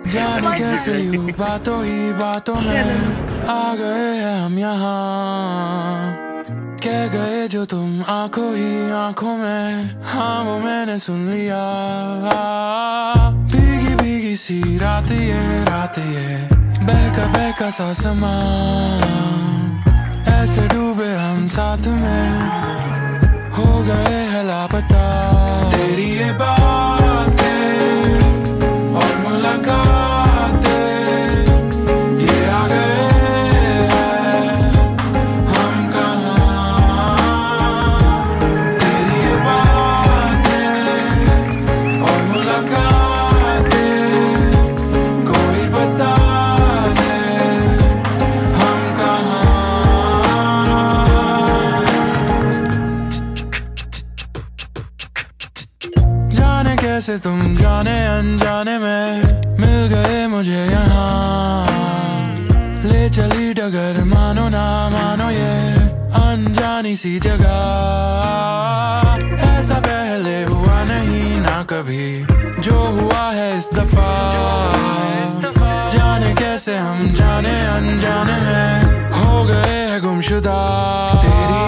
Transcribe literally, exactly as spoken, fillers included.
जाने कैसे यूं बातों ही बातों में आ गए हैं हम यहाँ। कह गए जो तुम आंखों ही आंखों में, हाँ वो मैंने सुन लिया। भीगी भीगी सी रात ये रात ये, बहका बहका सा समा, ऐसे डूबे हम साथ में, हो गए है लापता। तेरी ये बातें और मुलाकातें, ये आ गए हैं हम कहाँ। तेरी ये बातें और मुलाकातें, कोई बता दे हम कहाँ। जाने कैसे तुम जाने अनजाने में मिल गए मुझे यहाँ। ले चली डगर मानो ना मानो ये अनजानी सी जगह। ऐसा पहले हुआ नहीं ना कभी, जो हुआ है इस दफा। जाने कैसे हम जाने अनजाने में हो गए हैं गुमशुदा। तेरी